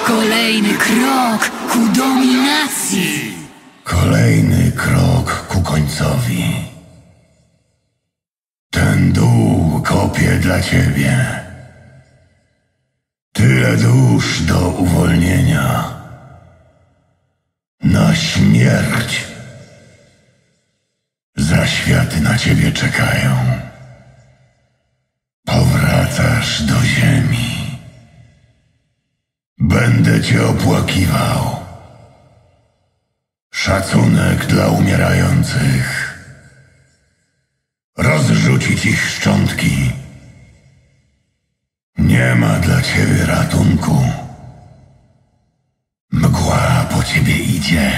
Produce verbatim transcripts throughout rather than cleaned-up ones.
Kolejny krok ku dominacji. Kolejny krok ku końcowi. Ten dół kopie dla ciebie. Tyle dusz do uwolnienia. Na śmierć. Zaświaty na ciebie czekają. Powracasz do ziemi. Będę cię opłakiwał. Szacunek dla umierających. Rozrzucić ich szczątki. Nie ma dla ciebie ratunku. Mgła po ciebie idzie.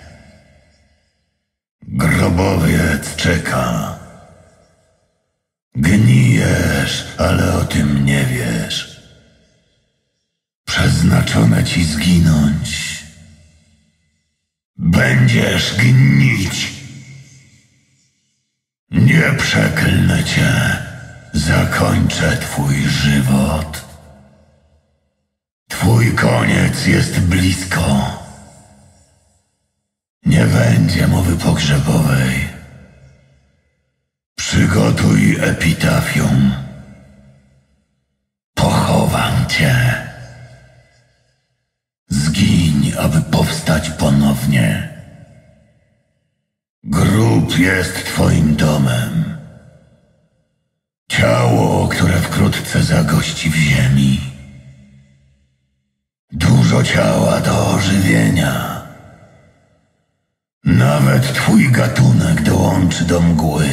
Grobowiec czeka. Gnijesz, ale o tym nie wiesz. Przeznaczone ci zginąć. Będziesz gnić. Nie przeklnę cię. Zakończę twój żywot. Twój koniec jest blisko. Nie będzie mowy pogrzebowej. Przygotuj epitafium. Pochowam cię. Zgiń, aby powstać ponownie. Grób jest twoim domem. Ciało, które wkrótce zagości w ziemi. Dużo ciała do ożywienia. Nawet twój gatunek dołączy do mgły.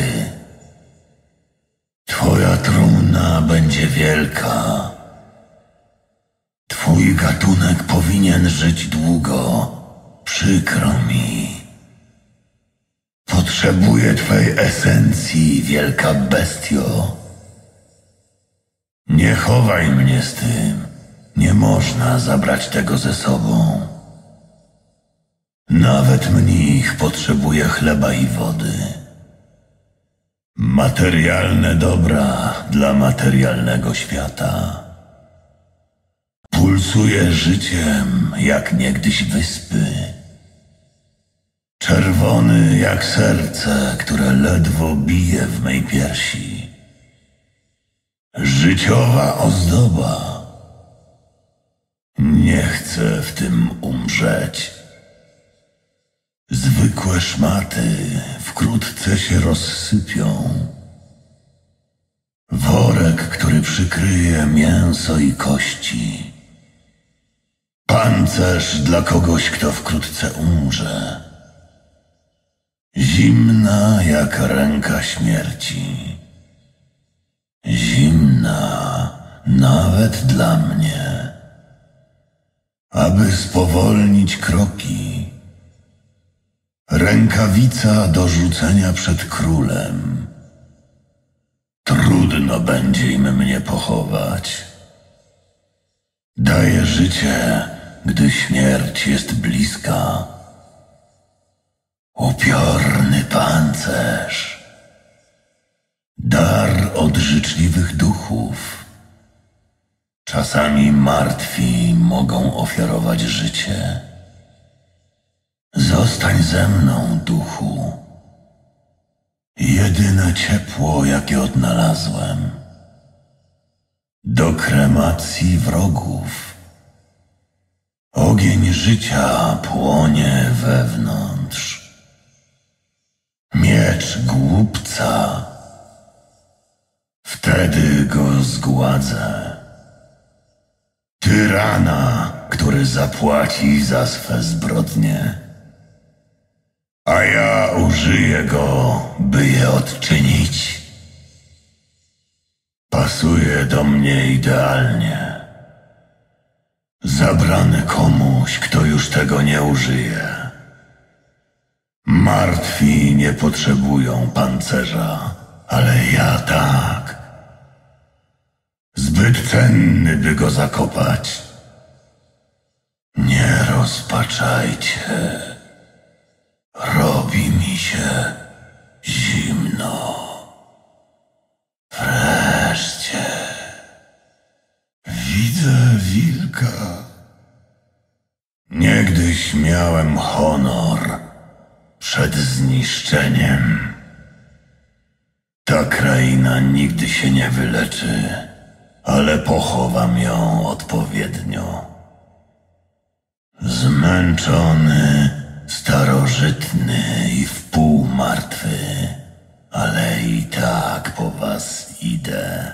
Twoja trumna będzie wielka. Twój gatunek powinien żyć długo. Przykro mi. Potrzebuję twej esencji, wielka bestio. Nie chowaj mnie z tym. Nie można zabrać tego ze sobą. Nawet mnich potrzebuje chleba i wody. Materialne dobra dla materialnego świata. Pulsuje życiem, jak niegdyś wyspy. Czerwony jak serce, które ledwo bije w mej piersi. Życiowa ozdoba. Nie chcę w tym umrzeć. Zwykłe szmaty wkrótce się rozsypią. Worek, który przykryje mięso i kości. Pancerz dla kogoś, kto wkrótce umrze. Zimna jak ręka śmierci. Zimna nawet dla mnie. Aby spowolnić kroki. Rękawica do rzucenia przed królem. Trudno będzie im mnie pochować. Daję życie, gdy śmierć jest bliska. Upiorny pancerz. Dar od życzliwych duchów. Czasami martwi mogą ofiarować życie. Zostań ze mną, duchu. Jedyne ciepło, jakie odnalazłem. Do kremacji wrogów. Ogień życia płonie wewnątrz. Miecz głupca. Wtedy go zgładzę. Tyrana, który zapłaci za swe zbrodnie. A ja użyję go, by je odczynić. Pasuje do mnie idealnie. Zabrany komuś, kto już tego nie użyje. Martwi nie potrzebują pancerza, ale ja tak. Zbyt cenny, by go zakopać. Nie rozpaczajcie. Robi mi się zimno. Wreszcie widzę wilka. Kiedyś miałem honor przed zniszczeniem. Ta kraina nigdy się nie wyleczy, ale pochowam ją odpowiednio. Zmęczony, starożytny i wpół martwy, ale i tak po was idę.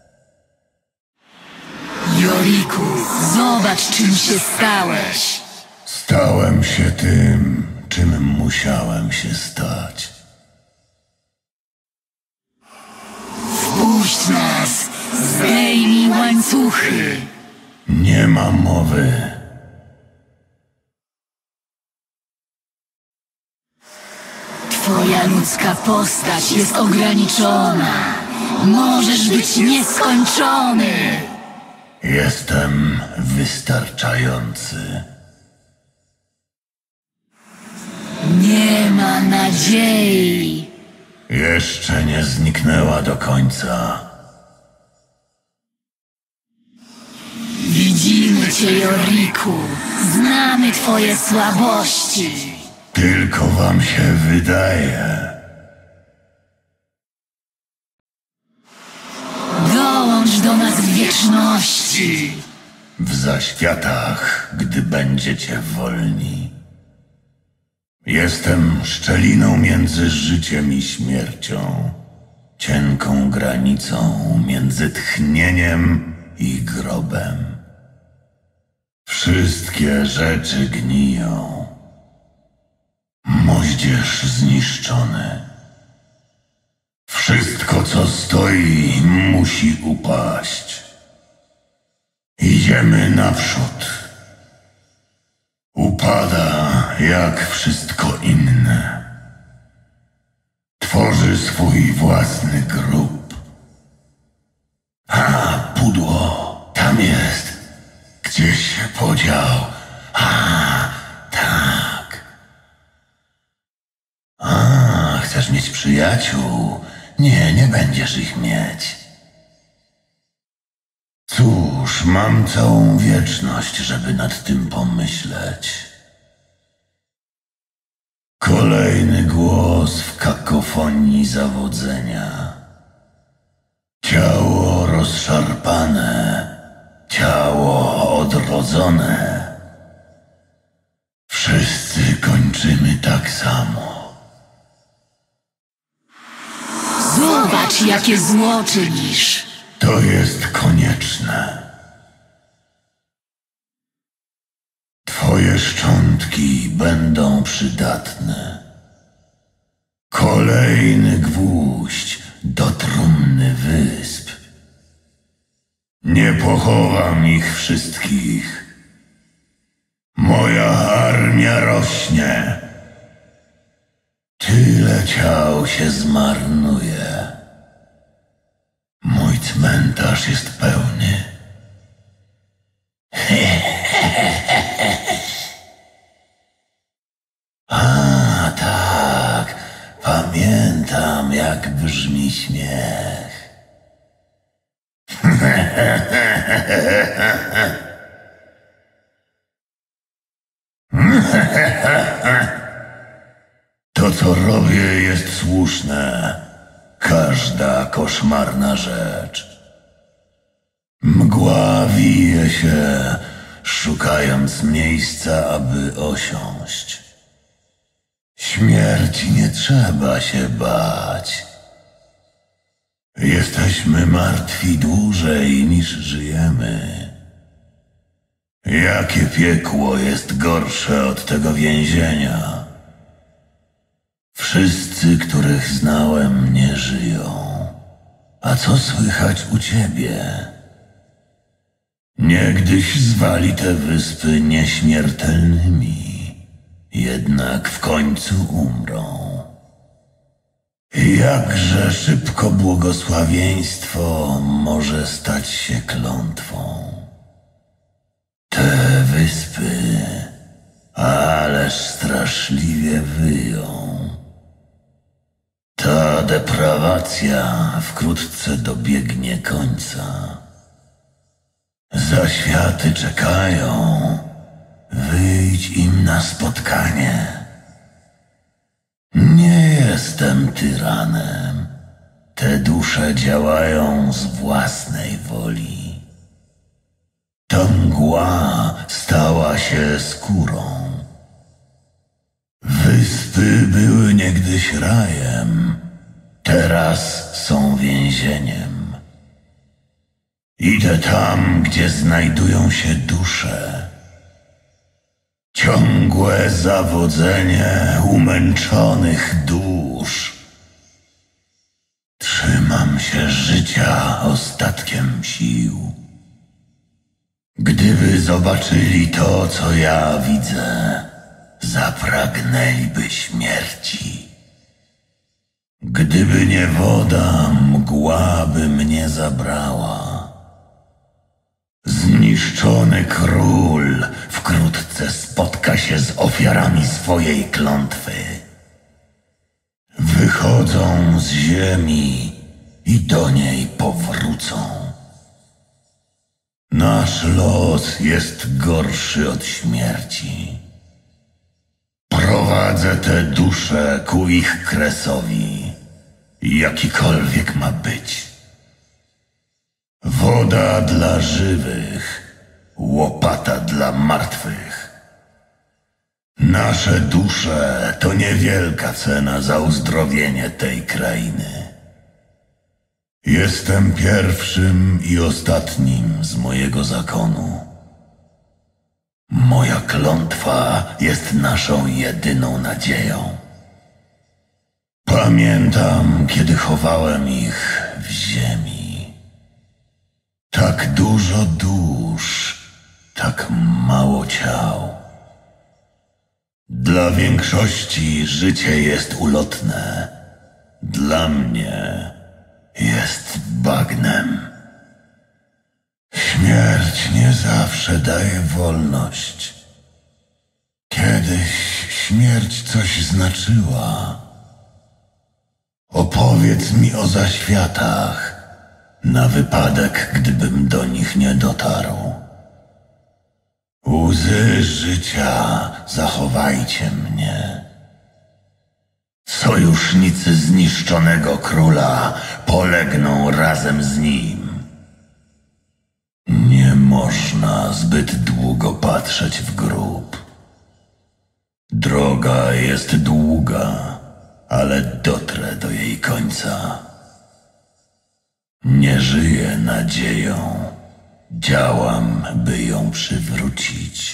Yoriku, zobacz, czym się stałeś. Stałem się tym, czym musiałem się stać. Wpuść nas, zdejmij łańcuchy. Nie ma mowy. Twoja ludzka postać jest ograniczona. Możesz być nieskończony. Jestem wystarczający. Nie ma nadziei. Jeszcze nie zniknęła do końca. Widzimy cię, Yoriku. Znamy twoje słabości. Tylko wam się wydaje. Dołącz do nas w wieczności. W zaświatach, gdy będziecie wolni. Jestem szczeliną między życiem i śmiercią. Cienką granicą między tchnieniem i grobem. Wszystkie rzeczy gniją. Moździerz zniszczony. Wszystko, co stoi, musi upaść. Idziemy naprzód. Upada jak wszystko inne. Tworzy swój własny grób. A, pudło, tam jest. Gdzieś się podział. A, tak. A, chcesz mieć przyjaciół? Nie, nie będziesz ich mieć. Cóż, mam całą wieczność, żeby nad tym pomyśleć. Kolejny głos w kakofonii zawodzenia. Ciało rozszarpane, ciało odrodzone. Wszyscy kończymy tak samo. Zobacz, jakie zło czynisz. To jest konieczne. Twoje szczątki będą przydatne. Kolejny gwóźdź do trumny wysp. Nie pochowam ich wszystkich. Moja armia rośnie. Tyle ciał się zmarnuje. Mój cmentarz jest pełny. A, tak. Pamiętam, jak brzmi śmiech. To, co robię, jest słuszne. Każda koszmarna rzecz. Mgła wije się, szukając miejsca, aby osiąść. Śmierci nie trzeba się bać. Jesteśmy martwi dłużej niż żyjemy. Jakie piekło jest gorsze od tego więzienia? Wszyscy, których znałem, nie żyją. A co słychać u ciebie? Niegdyś zwali te wyspy nieśmiertelnymi. Jednak w końcu umrą. Jakże szybko błogosławieństwo może stać się klątwą. Te wyspy, ależ straszliwie wyją. Ta deprawacja wkrótce dobiegnie końca. Zaświaty czekają, Wyjdź im na spotkanie. Nie jestem tyranem. Te dusze działają z własnej woli. Ta mgła stała się skórą. Wyspy były niegdyś rajem, teraz są więzieniem. Idę tam, gdzie znajdują się dusze. Ciągłe zawodzenie umęczonych dusz. Trzymam się życia ostatkiem sił. Gdyby zobaczyli to, co ja widzę, zapragnęliby śmierci. Gdyby nie woda, mgła by mnie zabrała. Zniszczony król wkrótce spotka się z ofiarami swojej klątwy. Wychodzą z ziemi i do niej powrócą. Nasz los jest gorszy od śmierci. Prowadzę te dusze ku ich kresowi, jakikolwiek ma być. Woda dla żywych, łopata dla martwych. Nasze dusze to niewielka cena za uzdrowienie tej krainy. Jestem pierwszym i ostatnim z mojego zakonu. Moja klątwa jest naszą jedyną nadzieją. Pamiętam, kiedy chowałem ich w ziemi. Tak dużo dusz, tak mało ciał. Dla większości życie jest ulotne. Dla mnie jest bagnem. Śmierć nie zawsze daje wolność. Kiedyś śmierć coś znaczyła. Opowiedz mi o zaświatach, na wypadek, gdybym do nich nie dotarł. Łzy życia, zachowajcie mnie. Sojusznicy zniszczonego króla polegną razem z nim. Nie można zbyt długo patrzeć w grób. Droga jest długa, ale dotrę do jej końca. Nie żyję nadzieją, działam, by ją przywrócić.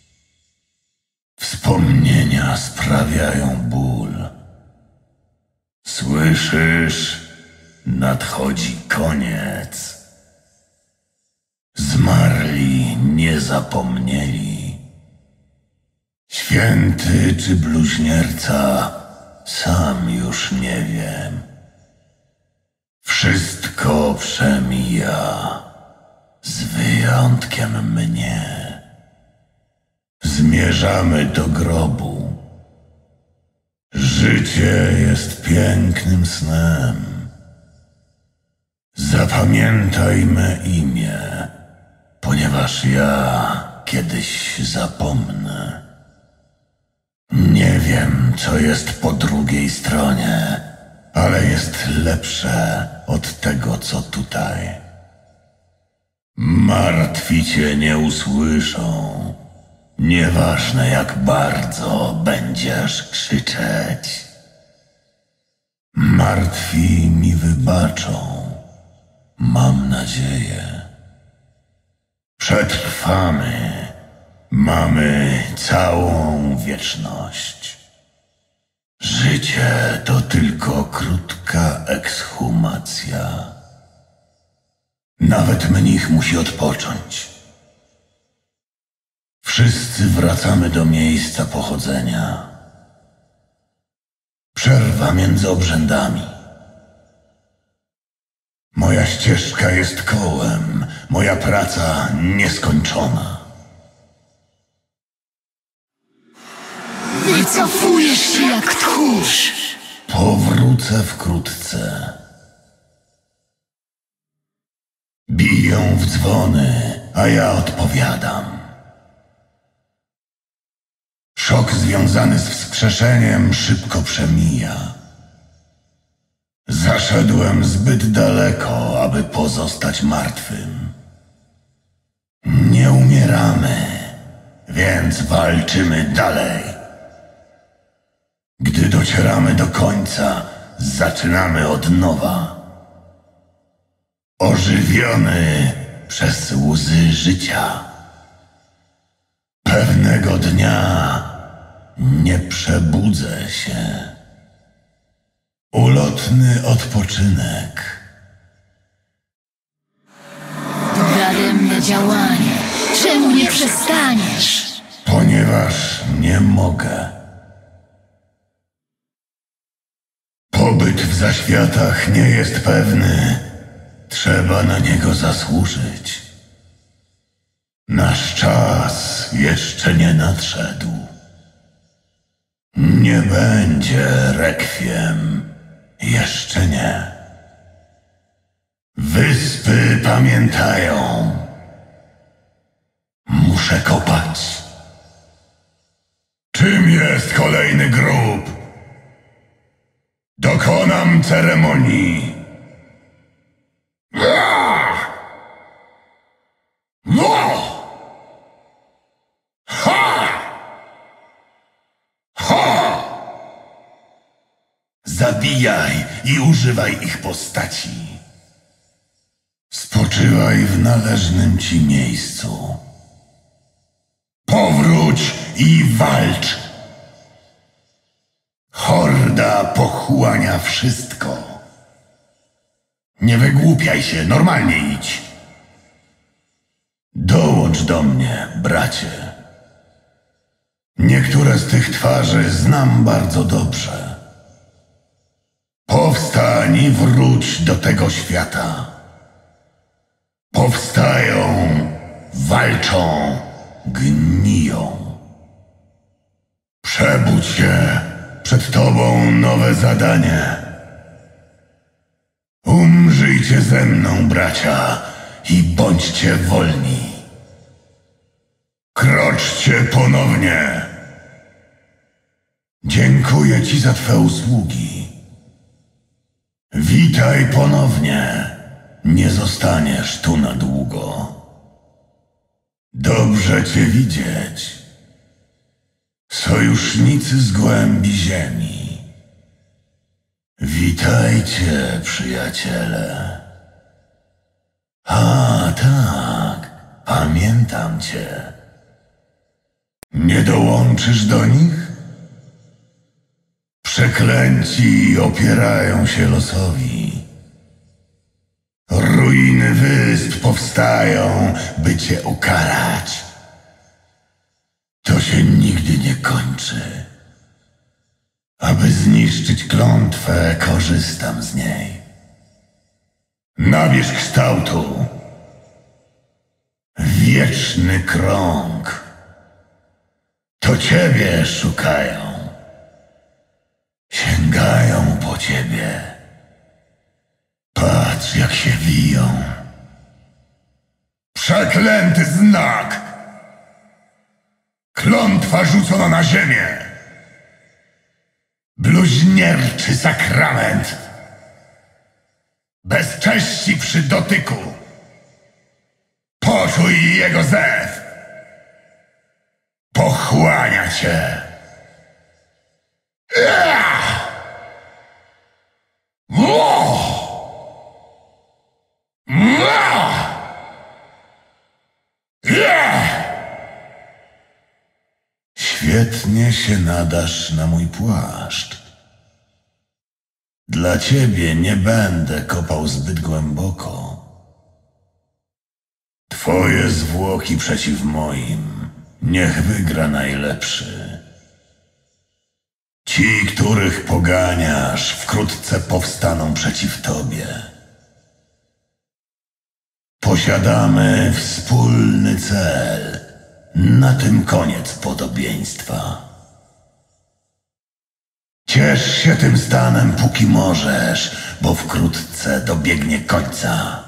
Wspomnienia sprawiają ból. Słyszysz? Nadchodzi koniec. Zmarli nie zapomnieli. Święty czy bluźnierca, sam już nie wiem. Wszystko przemija, z wyjątkiem mnie. Zmierzamy do grobu. Życie jest pięknym snem. Zapamiętaj me imię, ponieważ ja kiedyś zapomnę. Nie wiem, co jest po drugiej stronie, ale jest lepsze od tego, co tutaj. Martwi cię nie usłyszą. Nieważne, jak bardzo będziesz krzyczeć. Martwi mi wybaczą. Mam nadzieję. Przetrwamy. Mamy całą wieczność. Życie to tylko krótka ekshumacja. Nawet mnich musi odpocząć. Wszyscy wracamy do miejsca pochodzenia. Przerwa między obrzędami. Moja ścieżka jest kołem, moja praca nieskończona. Wycofujesz się jak tchórz. Powrócę wkrótce. Biją w dzwony, a ja odpowiadam. Szok związany z wskrzeszeniem szybko przemija. Zaszedłem zbyt daleko, aby pozostać martwym. Nie umieramy, więc walczymy dalej. Gdy docieramy do końca, zaczynamy od nowa. Ożywiony przez łzy życia. Pewnego dnia nie przebudzę się. Ulotny odpoczynek. Daremne działanie. Czemu nie przestaniesz? Ponieważ nie mogę. Pobyt w zaświatach nie jest pewny. Trzeba na niego zasłużyć. Nasz czas jeszcze nie nadszedł. Nie będzie rekwiem. Jeszcze nie. Wyspy pamiętają. Muszę kopać. Czym jest kolejny grób? Dokonam ceremonii. Zabijaj i używaj ich postaci. Spoczywaj w należnym ci miejscu. Powróć i walcz. Horda pochłania wszystko. Nie wygłupiaj się, normalnie idź. Dołącz do mnie, bracie. Niektóre z tych twarzy znam bardzo dobrze. Powstań i wróć do tego świata. Powstają, walczą, gniją. Przebudź się, przed tobą nowe zadanie. Umrzyjcie ze mną, bracia, i bądźcie wolni. Kroczcie ponownie. Dziękuję ci za twe usługi. Witaj ponownie. Nie zostaniesz tu na długo. Dobrze cię widzieć. Sojusznicy z głębi ziemi. Witajcie, przyjaciele. A, tak, pamiętam cię. Nie dołączysz do nich? Przeklęci opierają się losowi. Ruiny wysp powstają, by cię ukarać. To się nigdy nie kończy. Aby zniszczyć klątwę, korzystam z niej. Nabierz kształtu. Wieczny krąg. To ciebie szukają. Sięgają po ciebie. Patrz, jak się wiją. Przeklęty znak! Klątwa rzucona na ziemię. Bluźnierczy sakrament. Bez cześci przy dotyku. Poczuj jego zew. Pochłania cię. Świetnie się nadasz na mój płaszcz. Dla ciebie nie będę kopał zbyt głęboko. Twoje zwłoki przeciw moim. Niech wygra najlepszy. Ci, których poganiasz, wkrótce powstaną przeciw tobie. Posiadamy wspólny cel. Na tym koniec podobieństwa. Ciesz się tym stanem, póki możesz, bo wkrótce dobiegnie końca.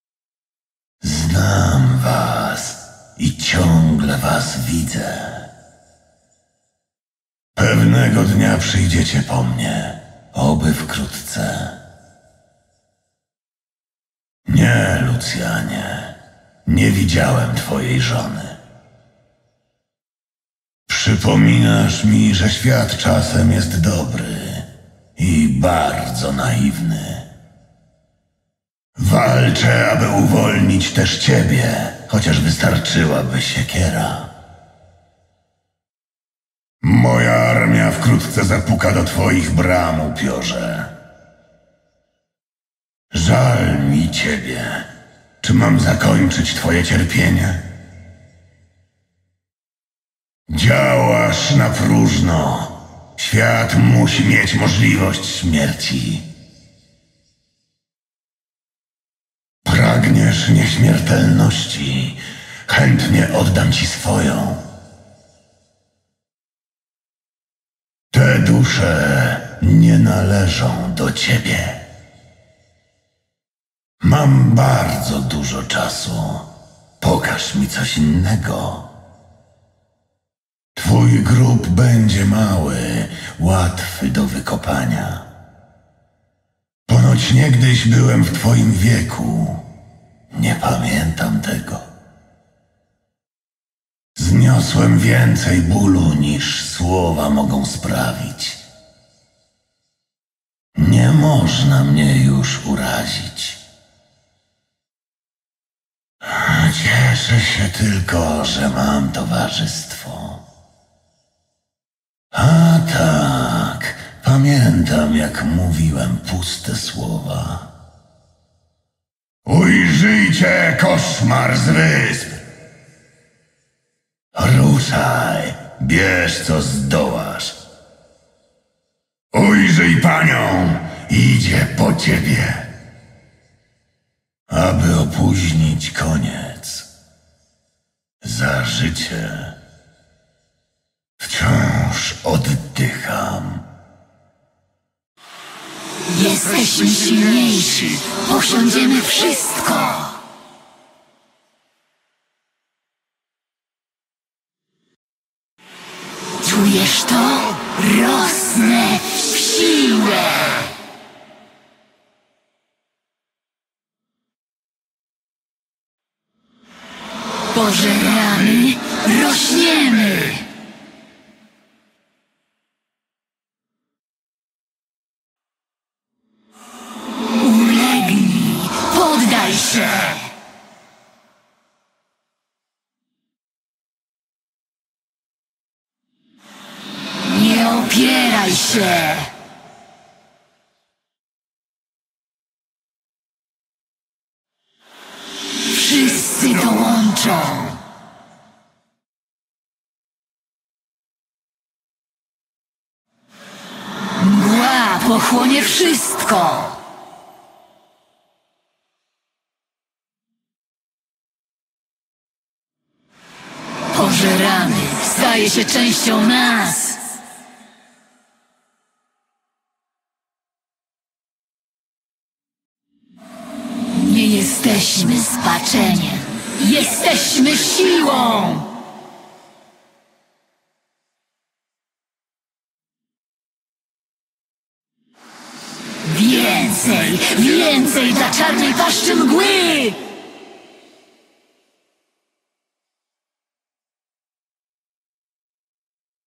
Znam was i ciągle was widzę. Pewnego dnia przyjdziecie po mnie, oby wkrótce. Nie, Lucjanie, nie widziałem twojej żony. Przypominasz mi, że świat czasem jest dobry i bardzo naiwny. Walczę, aby uwolnić też ciebie, chociaż wystarczyłaby siekiera. Moja armia wkrótce zapuka do twoich bram, upiorze. Żal mi ciebie. Czy mam zakończyć twoje cierpienie? Działasz na próżno. Świat musi mieć możliwość śmierci. Pragniesz nieśmiertelności. Chętnie oddam ci swoją. Te dusze nie należą do ciebie. Mam bardzo dużo czasu. Pokaż mi coś innego. Twój grób będzie mały, łatwy do wykopania. Ponoć niegdyś byłem w twoim wieku. Nie pamiętam tego. Zniosłem więcej bólu, niż słowa mogą sprawić. Nie można mnie już urazić. Cieszę się tylko, że mam towarzystwo. A tak, pamiętam, jak mówiłem puste słowa. Ujrzyjcie koszmar z wysp! Ruszaj, bierz co zdołasz. Ujrzyj panią, idzie po ciebie. Aby opóźnić koniec. Za życie wciąż oddycham. Jesteśmy silniejsi. Posiądziemy wszystko. Czujesz to? Rosnę w siłę. Pożeramy, rośniemy. Ulegnij, poddaj się. Nie opieraj się. Wszyscy dołączą. Mgła pochłonie wszystko. Pożerany staje się częścią nas. Nie jesteśmy spaczeniem. Jesteśmy siłą! Więcej, więcej dla czarnej paszczy mgły!